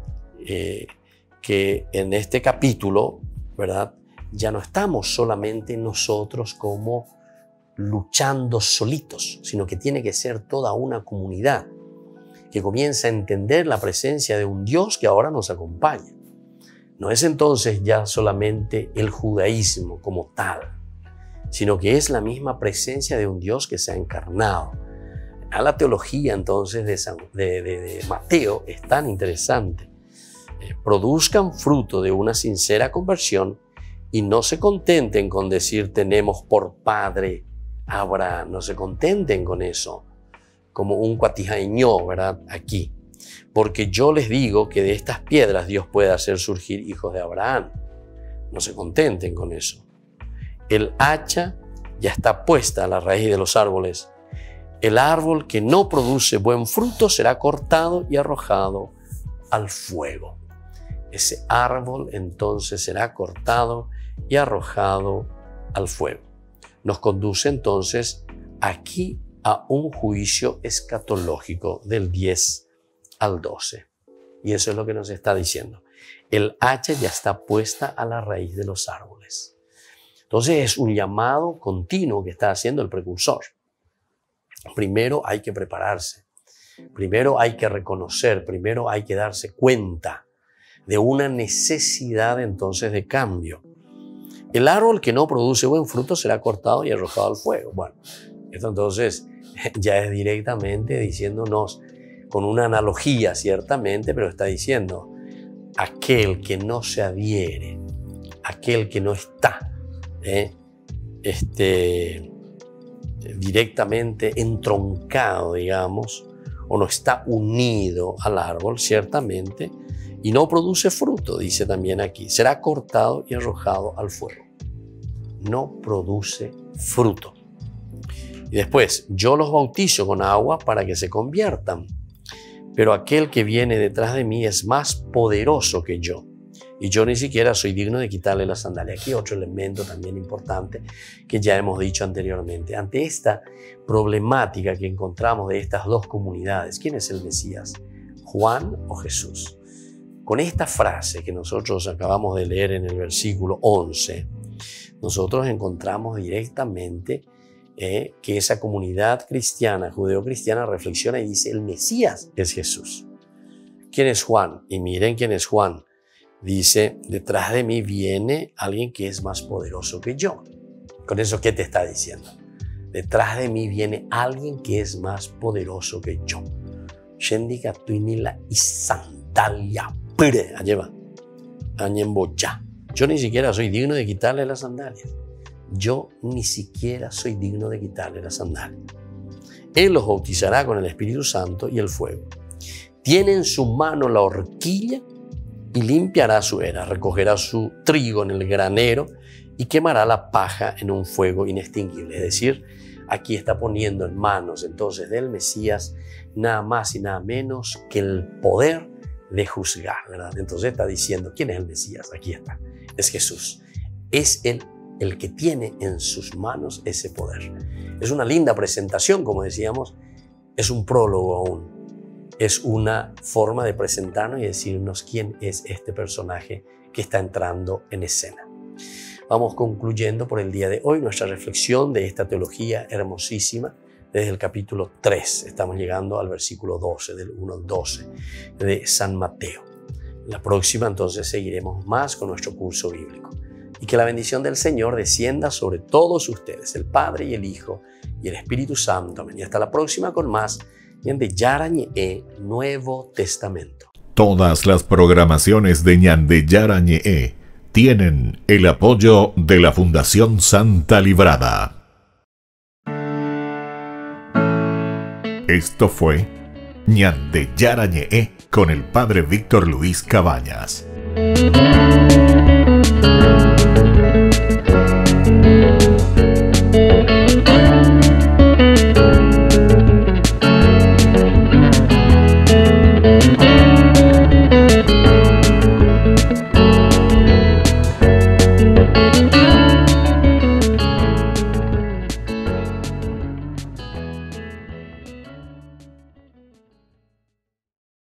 I: Que en este capítulo, ¿verdad? Ya no estamos solamente nosotros como luchando solitos, sino que tiene que ser toda una comunidad que comienza a entender la presencia de un Dios que ahora nos acompaña. No es entonces ya solamente el judaísmo como tal, sino que es la misma presencia de un Dios que se ha encarnado. A la teología entonces de Mateo es tan interesante. Produzcan fruto de una sincera conversión y no se contenten con decir tenemos por padre a Abraham. No se contenten con eso, como un cuatijañó, ¿verdad? Aquí. Porque yo les digo que de estas piedras Dios puede hacer surgir hijos de Abraham. No se contenten con eso. El hacha ya está puesta a la raíz de los árboles. El árbol que no produce buen fruto será cortado y arrojado al fuego. Ese árbol entonces será cortado y arrojado al fuego. Nos conduce entonces aquí a un juicio escatológico del 10 al 12. Y eso es lo que nos está diciendo. El hacha ya está puesta a la raíz de los árboles. Entonces es un llamado continuo que está haciendo el precursor. Primero hay que prepararse, primero hay que reconocer, primero hay que darse cuenta de una necesidad entonces de cambio. El árbol que no produce buen fruto será cortado y arrojado al fuego. Bueno, esto entonces ya es directamente diciéndonos, con una analogía ciertamente, pero está diciendo, aquel que no se adhiere, aquel que no está directamente entroncado, digamos, o no está unido al árbol, ciertamente, y no produce fruto, dice también aquí, será cortado y arrojado al fuego. No produce fruto. Y después, yo los bautizo con agua para que se conviertan, pero aquel que viene detrás de mí es más poderoso que yo, y yo ni siquiera soy digno de quitarle la sandalia. Aquí otro elemento también importante que ya hemos dicho anteriormente. Ante esta problemática que encontramos de estas dos comunidades, ¿quién es el Mesías? ¿Juan o Jesús? Con esta frase que nosotros acabamos de leer en el versículo 11, nosotros encontramos directamente que esa comunidad cristiana, judeo-cristiana, reflexiona y dice, el Mesías es Jesús. ¿Quién es Juan? Y miren quién es Juan. Dice, detrás de mí viene alguien que es más poderoso que yo. Con eso, ¿qué te está diciendo? Detrás de mí viene alguien que es más poderoso que yo. Shendika tuinila y sandalia pere. Alleva. Añemboya. Yo ni siquiera soy digno de quitarle las sandalias. Yo ni siquiera soy digno de quitarle las sandalias. Él los bautizará con el Espíritu Santo y el fuego. Tiene en su mano la horquilla y limpiará su era, recogerá su trigo en el granero y quemará la paja en un fuego inextinguible. Es decir, aquí está poniendo en manos entonces del Mesías nada más y nada menos que el poder de juzgar, ¿verdad? Entonces está diciendo, ¿quién es el Mesías? Aquí está, es Jesús. Es Él el que tiene en sus manos ese poder. Es una linda presentación, como decíamos, es un prólogo aún. Es una forma de presentarnos y decirnos quién es este personaje que está entrando en escena. Vamos concluyendo por el día de hoy nuestra reflexión de esta teología hermosísima desde el capítulo 3. Estamos llegando al versículo 12, del 1 al 12 de San Mateo. La próxima entonces seguiremos más con nuestro curso bíblico. Y que la bendición del Señor descienda sobre todos ustedes, el Padre y el Hijo y el Espíritu Santo. Amén. Y hasta la próxima con más Ñande Yarañe Nuevo Testamento.
B: Todas las programaciones de Ñande Yarañe tienen el apoyo de la Fundación Santa Librada. Esto fue Ñande Yarañe con el Padre Víctor Luis Cabañas.